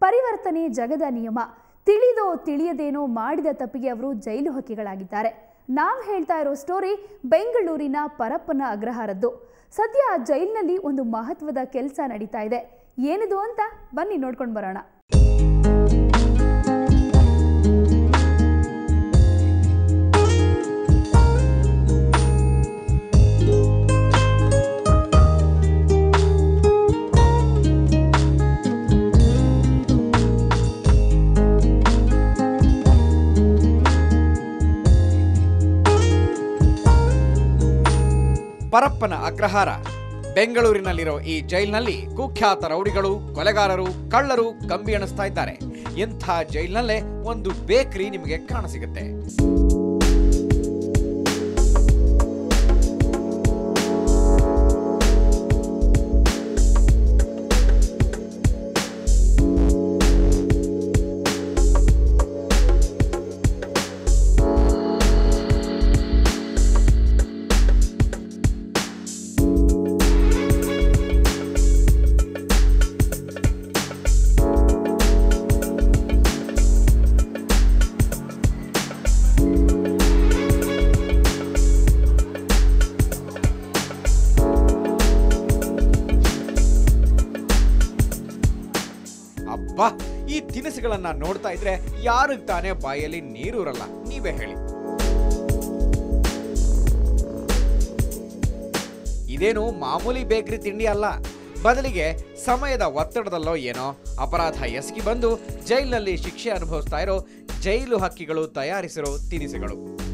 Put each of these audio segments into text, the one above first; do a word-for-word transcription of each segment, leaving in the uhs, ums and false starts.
ಪರಿವರ್ತನೆ ಜಗದ ನಿಯಮ. ತಿಳಿದೋ ತಿಳಿಯದೇನೋ ಮಾಡಿದ ತಪ್ಪಿಗೆ ಅವರು ಜೈಲು ಹಕ್ಕಿಗಳಾಗಿದ್ದಾರೆ. ನಾವು ಹೇಳ್ತಾ ಇರೋ ಸ್ಟೋರಿ ಬೆಂಗಳೂರಿನ ಪರಪ್ಪನ ಅಗ್ರಹಾರದ್ದು. ಸದ್ಯ ಜೈಲಿನಲ್ಲಿ ಒಂದು ಮಹತ್ವದ ಕೆಲಸ ನಡೀತಾ ಇದೆ. ಏನಿದು ಅಂತ ಬನ್ನಿ ನೋಡ್ಕೊಂಡು ಬರೋಣ. ಪರಪ್ಪನ ಅಗ್ರಹಾರ ಬೆಂಗಳೂರಿನಲ್ಲಿರೋ ಈ ಜೈಲಿನಲ್ಲಿ ಕುಖ್ಯಾತ ರೌಡಿಗಳು, ಕೊಲೆಗಾರರು, ಕಳ್ಳರು ಕಂಬಿ ಎಣಿಸ್ತಾ ಇದ್ದಾರೆ. ಇಂಥ ಜೈಲಿನಲ್ಲೇ ಒಂದು ಬೇಕರಿ ನಿಮಗೆ ಕಾಣಸಿಗುತ್ತೆ. ಅಬ್ಬಾ, ಈ ತಿನಿಸುಗಳನ್ನ ನೋಡ್ತಾ ಇದ್ರೆ ಯಾರಿಗೆ ತಾನೇ ಬಾಯಲ್ಲಿ ನೀರೂರಲ್ಲ, ನೀವೇ ಹೇಳಿ. ಇದೇನು ಮಾಮೂಲಿ ಬೇಕರಿ ತಿಂಡಿ ಅಲ್ಲ. ಬದಲಿಗೆ ಸಮಯದ ಒತ್ತಡದಲ್ಲೋ ಏನೋ ಅಪರಾಧ ಎಸಗಿ ಬಂದು ಜೈಲಿನಲ್ಲಿ ಶಿಕ್ಷೆ ಅನುಭವಿಸ್ತಾ ಇರೋ ಜೈಲು ಹಕ್ಕಿಗಳು ತಯಾರಿಸಿರೋ ತಿನಿಸುಗಳು.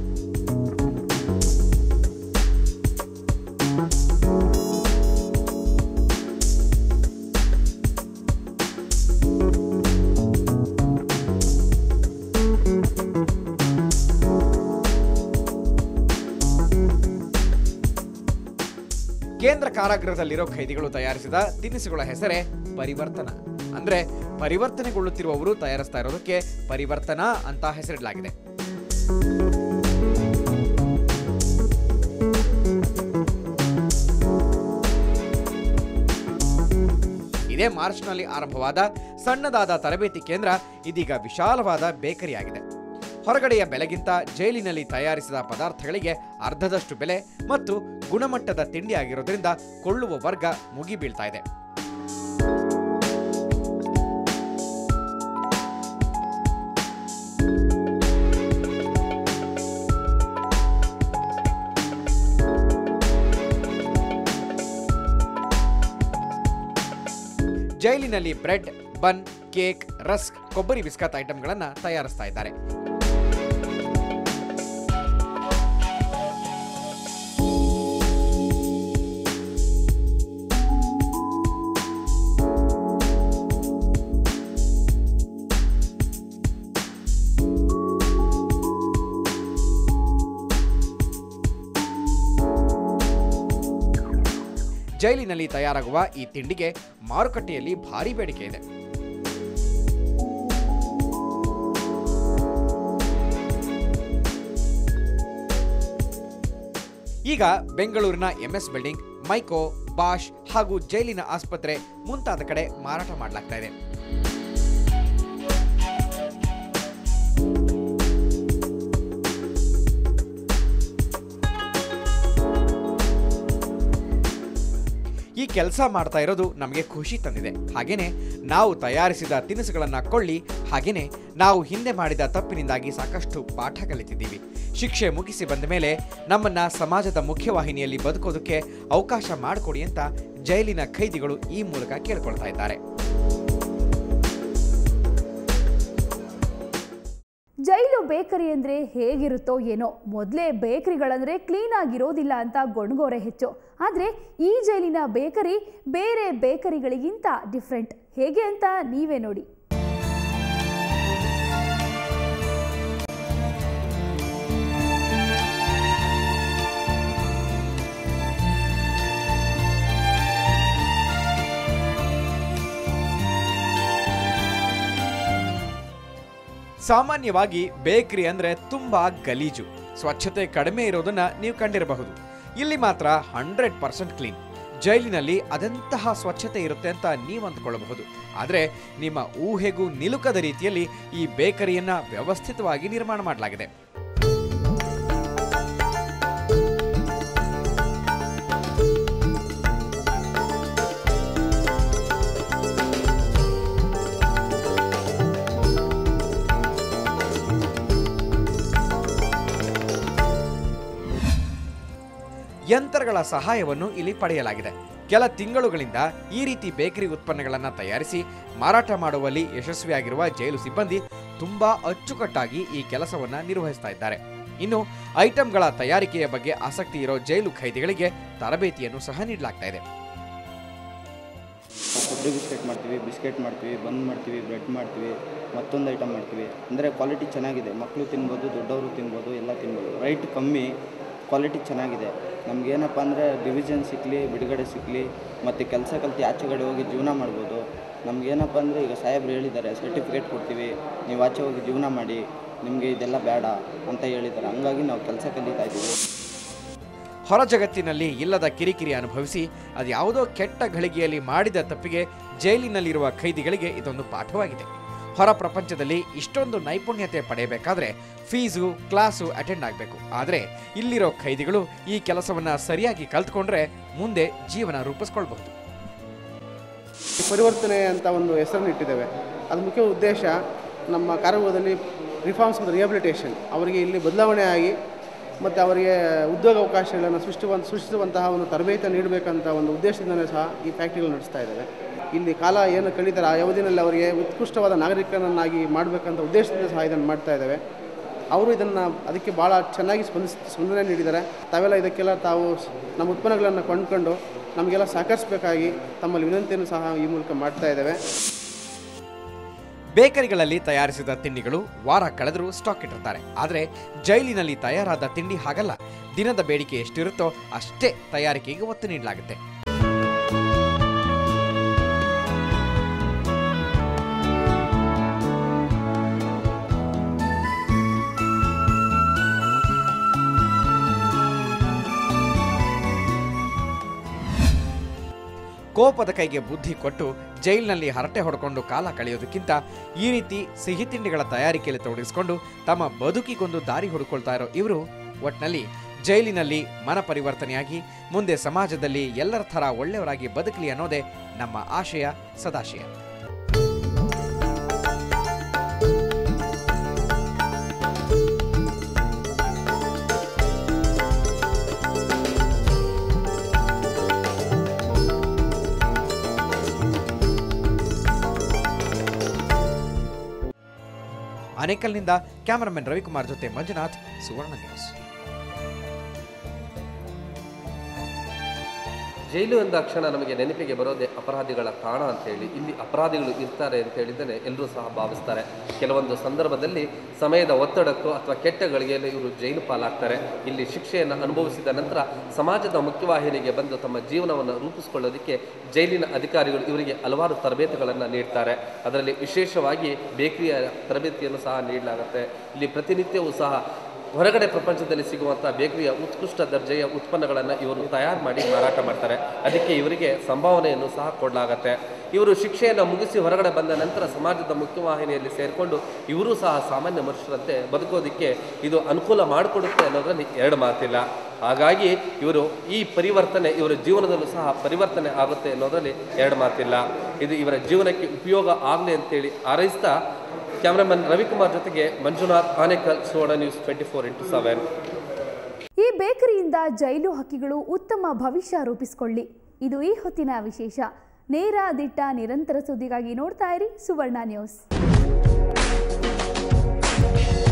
ಕೇಂದ್ರ ಕಾರಾಗೃಹದಲ್ಲಿರೋ ಖೈದಿಗಳು ತಯಾರಿಸಿದ ತಿನಿಸುಗಳ ಹೆಸರೇ ಪರಿವರ್ತನ. ಅಂದ್ರೆ ಪರಿವರ್ತನೆಗೊಳ್ಳುತ್ತಿರುವವರು ತಯಾರಿಸ್ತಾ ಇರೋದಕ್ಕೆ ಪರಿವರ್ತನಾ ಅಂತ ಹೆಸರಿಡಲಾಗಿದೆ. ಇದೇ ಮಾರ್ಚ್ನಲ್ಲಿ ಆರಂಭವಾದ ಸಣ್ಣದಾದ ತರಬೇತಿ ಕೇಂದ್ರ ಇದೀಗ ವಿಶಾಲವಾದ ಬೇಕರಿಯಾಗಿದೆ. ಹೊರಗಡೆಯ ಬೆಲೆಗಿಂತ ಜೈಲಿನಲ್ಲಿ ತಯಾರಿಸಿದ ಪದಾರ್ಥಗಳಿಗೆ ಅರ್ಧದಷ್ಟು ಬೆಲೆ ಮತ್ತು ಗುಣಮಟ್ಟದ ತಿಂಡಿ ಆಗಿರೋದ್ರಿಂದ ಕೊಳ್ಳುವ ವರ್ಗ ಮುಗಿಬೀಳ್ತಾ ಇದೆ. ಜೈಲಿನಲ್ಲಿ ಬ್ರೆಡ್, ಬನ್, ಕೇಕ್, ರಸ್ಕ್, ಕೊಬ್ಬರಿ ಬಿಸ್ಕತ್ ಐಟಂಗಳನ್ನು ತಯಾರಿಸ್ತಾ ಇದ್ದಾರೆ. ಜೈಲಿನಲ್ಲಿ ತಯಾರಾಗುವ ಈ ತಿಂಡಿಗೆ ಮಾರುಕಟ್ಟೆಯಲ್ಲಿ ಭಾರಿ ಬೇಡಿಕೆ ಇದೆ. ಈಗ ಬೆಂಗಳೂರಿನ ಎಂಎಸ್ ಬಿಲ್ಡಿಂಗ್, ಮೈಕೋ, ಬಾಷ್ ಹಾಗೂ ಜೈಲಿನ ಆಸ್ಪತ್ರೆ ಮುಂತಾದ ಕಡೆ ಮಾರಾಟ ಮಾಡಲಾಗ್ತಾ ಇದೆ. ಈ ಕೆಲಸ ಮಾಡ್ತಾ ಇರೋದು ನಮಗೆ ಖುಷಿ ತಂದಿದೆ. ಹಾಗೇನೆ ನಾವು ತಯಾರಿಸಿದ ತಿನಿಸುಗಳನ್ನ ಕೊಳ್ಳಿ, ಹಾಗೇನೆ ನಾವು ಹಿಂದೆ ಮಾಡಿದ ತಪ್ಪಿನಿಂದಾಗಿ ಸಾಕಷ್ಟು ಪಾಠ ಕಲಿತಿದ್ದೀವಿ. ಶಿಕ್ಷೆ ಮುಗಿಸಿ ಬಂದ ಮೇಲೆ ನಮ್ಮನ್ನ ಸಮಾಜದ ಮುಖ್ಯವಾಹಿನಿಯಲ್ಲಿ ಬದುಕೋದಕ್ಕೆ ಅವಕಾಶ ಮಾಡಿಕೊಡಿ ಅಂತ ಜೈಲಿನ ಖೈದಿಗಳು ಈ ಮೂಲಕ ಕೇಳ್ಕೊಳ್ತಾ ಇದ್ದಾರೆ. ಜೈಲು ಬೇಕರಿ ಅಂದ್ರೆ ಹೇಗಿರುತ್ತೋ ಏನೋ. ಮೊದಲೇ ಬೇಕರಿಗಳಂದ್ರೆ ಕ್ಲೀನ್ ಆಗಿರೋದಿಲ್ಲ ಅಂತ ಗೊಣಗೋರೆ ಹೆಚ್ಚು. ಆದರೆ ಈ ಜೈಲಿನ ಬೇಕರಿ ಬೇರೆ ಬೇಕರಿಗಳಿಗಿಂತ ಡಿಫ್ರೆಂಟ್. ಹೇಗೆ ಅಂತ ನೀವೇ ನೋಡಿ. ಸಾಮಾನ್ಯವಾಗಿ ಬೇಕರಿ ಅಂದ್ರೆ ತುಂಬಾ ಗಲೀಜು, ಸ್ವಚ್ಛತೆ ಕಡಿಮೆ ಇರೋದನ್ನ ನೀವು ಕಂಡಿರಬಹುದು. ಇಲ್ಲಿ ಮಾತ್ರ ಹಂಡ್ರೆಡ್ ಪರ್ಸೆಂಟ್ ಕ್ಲೀನ್. ಜೈಲಿನಲ್ಲಿ ಅದೆಂತಹ ಸ್ವಚ್ಛತೆ ಇರುತ್ತೆ ಅಂತ ನೀವು ಅಂದ್ಕೊಳ್ಳಬಹುದು. ಆದರೆ ನಿಮ್ಮ ಊಹೆಗೂ ನಿಲುಕದ ರೀತಿಯಲ್ಲಿ ಈ ಬೇಕರಿಯನ್ನ ವ್ಯವಸ್ಥಿತವಾಗಿ ನಿರ್ಮಾಣ ಮಾಡಲಾಗಿದೆ. ಯಂತ್ರಗಳ ಸಹಾಯವನ್ನು ಇಲ್ಲಿ ಪಡೆಯಲಾಗಿದೆ. ಕೆಲ ತಿಂಗಳುಗಳಿಂದ ಈ ರೀತಿ ಬೇಕರಿ ಉತ್ಪನ್ನಗಳನ್ನು ತಯಾರಿಸಿ ಮಾರಾಟ ಮಾಡುವಲ್ಲಿ ಯಶಸ್ವಿಯಾಗಿರುವ ಜೈಲು ಸಿಬ್ಬಂದಿ ತುಂಬಾ ಅಚ್ಚುಕಟ್ಟಾಗಿ ಈ ಕೆಲಸವನ್ನ ನಿರ್ವಹಿಸ್ತಾ ಇದ್ದಾರೆ. ಇನ್ನು ಐಟಂಗಳ ತಯಾರಿಕೆಯ ಬಗ್ಗೆ ಆಸಕ್ತಿ ಇರೋ ಜೈಲು ಖೈದಿಗಳಿಗೆ ತರಬೇತಿಯನ್ನು ಸಹ ನೀಡಲಾಗ್ತಾ ಇದೆ. ಕೊಬ್ಬರಿ ಬಿಸ್ಕೆಟ್ ಮಾಡ್ತೀವಿ, ಬಿಸ್ಕೆಟ್ ಮಾಡ್ತೀವಿ, ಬನ್ ಮಾಡ್ತೀವಿ, ಬ್ರೆಡ್ ಮಾಡ್ತೀವಿ, ಮತ್ತೊಂದು ಐಟಮ್ ಮಾಡ್ತೀವಿ. ಅಂದರೆ ಕ್ವಾಲಿಟಿ ಚೆನ್ನಾಗಿದೆ, ಮಕ್ಕಳು ತಿನ್ಬೋದು, ದೊಡ್ಡವರು ತಿನ್ಬೋದು, ಎಲ್ಲ ತಿನ್ಬೋದು. ರೈಟ್ ಕಮ್ಮಿ, ಕ್ವಾಲಿಟಿ ಚೆನ್ನಾಗಿದೆ. ನಮಗೇನಪ್ಪ ಅಂದರೆ ಡಿವಿಷನ್ ಸಿಕ್ಕಲಿ, ಬಿಡುಗಡೆ ಸಿಕ್ಕಲಿ, ಮತ್ತು ಕೆಲಸ ಕಲ್ತು ಆಚೆಗಡೆ ಹೋಗಿ ಜೀವನ ಮಾಡ್ಬೋದು. ನಮಗೇನಪ್ಪ ಅಂದರೆ ಈಗ ಸಾಹೇಬ್ರು ಹೇಳಿದ್ದಾರೆ, ಸರ್ಟಿಫಿಕೇಟ್ ಕೊಡ್ತೀವಿ, ನೀವು ಆಚೆ ಹೋಗಿ ಜೀವನ ಮಾಡಿ, ನಿಮಗೆ ಇದೆಲ್ಲ ಬೇಡ ಅಂತ ಹೇಳಿದ್ದಾರೆ. ಹಂಗಾಗಿ ನಾವು ಕೆಲಸ ಕಲಿತಾ ಇದ್ದೀವಿ. ಹೊರ ಜಗತ್ತಿನಲ್ಲಿ ಇಲ್ಲದ ಕಿರಿಕಿರಿ ಅನುಭವಿಸಿ ಅದು ಯಾವುದೋ ಕೆಟ್ಟ ಘಳಿಗೆಯಲ್ಲಿ ಮಾಡಿದ ತಪ್ಪಿಗೆ ಜೈಲಿನಲ್ಲಿರುವ ಖೈದಿಗಳಿಗೆ ಇದೊಂದು ಪಾಠವಾಗಿದೆ. ಹೊರ ಪ್ರಪಂಚದಲ್ಲಿ ಇಷ್ಟೊಂದು ನೈಪುಣ್ಯತೆ ಪಡೆಯಬೇಕಾದ್ರೆ ಫೀಸು, ಕ್ಲಾಸು ಅಟೆಂಡ್ ಆಗಬೇಕು. ಆದರೆ ಇಲ್ಲಿರೋ ಖೈದಿಗಳು ಈ ಕೆಲಸವನ್ನು ಸರಿಯಾಗಿ ಕಲ್ತ್ಕೊಂಡ್ರೆ ಮುಂದೆ ಜೀವನ ರೂಪಿಸ್ಕೊಳ್ಬಹುದು. ಪರಿವರ್ತನೆ ಅಂತ ಒಂದು ಹೆಸರನ್ನು ಇಟ್ಟಿದ್ದೇವೆ. ಅದು ಮುಖ್ಯ ಉದ್ದೇಶ ನಮ್ಮ ಕಾರಾಗೃಹದಲ್ಲಿ ರಿಫಾರ್ಮ್ಸ್ ಮತ್ತು ರಿಹ್ಯಾಬಿಲಿಟೇಷನ್, ಅವರಿಗೆ ಇಲ್ಲಿ ಬದಲಾವಣೆ ಆಗಿ ಮತ್ತು ಅವರಿಗೆ ಉದ್ಯೋಗ ಅವಕಾಶಗಳನ್ನು ಸೃಷ್ಟಿಸುವಂಥ ಸೃಷ್ಟಿಸುವಂತಹ ಒಂದು ತರಬೇತಿ ನೀಡಬೇಕಂತ ಒಂದು ಉದ್ದೇಶದಿಂದಲೇ ಸಹ ಈ ಫ್ಯಾಕ್ಟ್ರಿಗಳು ನಡೆಸ್ತಾ ಇದ್ದೇವೆ. ಇಲ್ಲಿ ಕಾಲ ಏನು ಕಳೀತಾರೆ ಆ ಅವಧಿಯಲ್ಲಿ ಅವರಿಗೆ ಉತ್ಕೃಷ್ಟವಾದ ನಾಗರಿಕನನ್ನಾಗಿ ಮಾಡಬೇಕಂತ ಉದ್ದೇಶದಿಂದ ಸಹ ಇದನ್ನು ಮಾಡ್ತಾ ಇದ್ದೇವೆ. ಅವರು ಇದನ್ನು ಅದಕ್ಕೆ ಭಾಳ ಚೆನ್ನಾಗಿ ಸ್ಪಂದಿಸ್ ಸ್ಪಂದನೆ ನೀಡಿದ್ದಾರೆ. ತಾವೆಲ್ಲ ಇದಕ್ಕೆಲ್ಲ ತಾವು ನಮ್ಮ ಉತ್ಪನ್ನಗಳನ್ನು ಕೊಂಡ್ಕೊಂಡು ನಮಗೆಲ್ಲ ಸಹಕರಿಸಬೇಕಾಗಿ ತಮ್ಮಲ್ಲಿ ವಿನಂತಿಯನ್ನು ಸಹ ಈ ಮೂಲಕ ಮಾಡ್ತಾ ಇದ್ದೇವೆ. ಬೇಕರಿಗಳಲ್ಲಿ ತಯಾರಿಸಿದ ತಿಂಡಿಗಳು ವಾರ ಕಳೆದರೂ ಸ್ಟಾಕ್ ಇಟ್ಟಿರ್ತಾರೆ. ಆದರೆ ಜೈಲಿನಲ್ಲಿ ತಯಾರಾದ ತಿಂಡಿ ಹಾಗಲ್ಲ. ದಿನದ ಬೇಡಿಕೆ ಎಷ್ಟಿರುತ್ತೋ ಅಷ್ಟೇ ತಯಾರಿಕೆಗೆ ಒತ್ತು ನೀಡಲಾಗುತ್ತೆ. ಕೋಪದ ಕೈಗೆ ಬುದ್ಧಿ ಕೊಟ್ಟು ಜೈಲಿನಲ್ಲಿ ಹರಟೆ ಹೊಡ್ಕೊಂಡು ಕಾಲ ಕಳೆಯೋದಕ್ಕಿಂತ ಈ ರೀತಿ ಸಿಹಿ ತಿಂಡಿಗಳ ತಯಾರಿಕೆಯಲ್ಲಿ ತೊಡಗಿಸಿಕೊಂಡು ತಮ್ಮ ಬದುಕಿಗೊಂದು ದಾರಿ ಹುಡುಕೊಳ್ತಾ ಇರೋ ಇವರು ಒಟ್ನಲ್ಲಿ ಜೈಲಿನಲ್ಲಿ ಮನ ಪರಿವರ್ತನೆಯಾಗಿ ಮುಂದೆ ಸಮಾಜದಲ್ಲಿ ಎಲ್ಲರ ಥರ ಒಳ್ಳೆಯವರಾಗಿ ಬದುಕಲಿ ಅನ್ನೋದೇ ನಮ್ಮ ಆಶಯ, ಸದಾಶಯ. ಆನೇಕಲ್ನಿಂದ ಕ್ಯಾಮರಾಮನ್ ರವಿಕುಮಾರ್ ಜೊತೆ ಮಂಜುನಾಥ್, ಸುವರ್ಣ ನ್ಯೂಸ್. ಜೈಲು ಎಂದಾಕ್ಷಣ ನಮಗೆ ನೆನಪಿಗೆ ಬರೋದೇ ಅಪರಾಧಿಗಳ ತಾಣ ಅಂತೇಳಿ. ಇಲ್ಲಿ ಅಪರಾಧಿಗಳು ಇರ್ತಾರೆ ಅಂತ ಹೇಳಿದರೆ ಎಲ್ಲರೂ ಸಹ ಭಾವಿಸ್ತಾರೆ. ಕೆಲವೊಂದು ಸಂದರ್ಭದಲ್ಲಿ ಸಮಯದ ಒತ್ತಡಕ್ಕೂ ಅಥವಾ ಕೆಟ್ಟ ಗಳಿಗೆಯಲ್ಲಿ ಇವರು ಜೈಲು ಪಾಲಾಗ್ತಾರೆ. ಇಲ್ಲಿ ಶಿಕ್ಷೆಯನ್ನು ಅನುಭವಿಸಿದ ನಂತರ ಸಮಾಜದ ಮುಖ್ಯವಾಹಿನಿಗೆ ಬಂದು ತಮ್ಮ ಜೀವನವನ್ನು ರೂಪಿಸಿಕೊಳ್ಳೋದಕ್ಕೆ ಜೈಲಿನ ಅಧಿಕಾರಿಗಳು ಇವರಿಗೆ ಹಲವಾರು ತರಬೇತಿಗಳನ್ನು ನೀಡ್ತಾರೆ. ಅದರಲ್ಲಿ ವಿಶೇಷವಾಗಿ ಬೇಕರಿಯ ತರಬೇತಿಯನ್ನು ಸಹ ನೀಡಲಾಗುತ್ತೆ. ಇಲ್ಲಿ ಪ್ರತಿನಿತ್ಯವೂ ಸಹ ಹೊರಗಡೆ ಪ್ರಪಂಚದಲ್ಲಿ ಸಿಗುವಂಥ ಬೇಕರಿಯ ಉತ್ಕೃಷ್ಟ ದರ್ಜೆಯ ಉತ್ಪನ್ನಗಳನ್ನು ಇವರು ತಯಾರು ಮಾಡಿ ಮಾರಾಟ ಮಾಡ್ತಾರೆ. ಅದಕ್ಕೆ ಇವರಿಗೆ ಸಂಭಾವನೆಯನ್ನು ಸಹ ಕೊಡಲಾಗತ್ತೆ. ಇವರು ಶಿಕ್ಷೆಯನ್ನು ಮುಗಿಸಿ ಹೊರಗಡೆ ಬಂದ ನಂತರ ಸಮಾಜದ ಮುಖ್ಯವಾಹಿನಿಯಲ್ಲಿ ಸೇರಿಕೊಂಡು ಇವರು ಸಹ ಸಾಮಾನ್ಯ ಮನುಷ್ಯರಂತೆ ಬದುಕೋದಕ್ಕೆ ಇದು ಅನುಕೂಲ ಮಾಡಿಕೊಡುತ್ತೆ ಅನ್ನೋದರಲ್ಲಿ ಎರಡು ಮಾತಿಲ್ಲ. ಹಾಗಾಗಿ ಇವರು ಈ ಪರಿವರ್ತನೆ ಇವರ ಜೀವನದಲ್ಲೂ ಸಹ ಪರಿವರ್ತನೆ ಆಗುತ್ತೆ ಅನ್ನೋದರಲ್ಲಿ ಎರಡು ಮಾತಿಲ್ಲ. ಇದು ಇವರ ಜೀವನಕ್ಕೆ ಉಪಯೋಗ ಆಗಲಿ ಅಂತೇಳಿ ಹಾರೈಸ್ತಾ ಕ್ಯಾಮರಾಮನ್ ರವಿಕುಮಾರ್ ಜೊತೆಗೆ Manjunath, Anekal, Suvarna news twenty four into seven. ಈ ಬೇಕರಿಯಿಂದ ಜೈಲು ಹಕ್ಕಿಗಳು ಉತ್ತಮ ಭವಿಷ್ಯ ರೂಪಿಸಿಕೊಳ್ಳಿ. ಇದು ಈ ಹೊತ್ತಿನ ವಿಶೇಷ. ನೇರ, ದಿಟ್ಟ, ನಿರಂತರ ಸುದ್ದಿಗಾಗಿ ನೋಡ್ತಾ ಇರಿ ಸುವರ್ಣ ನ್ಯೂಸ್.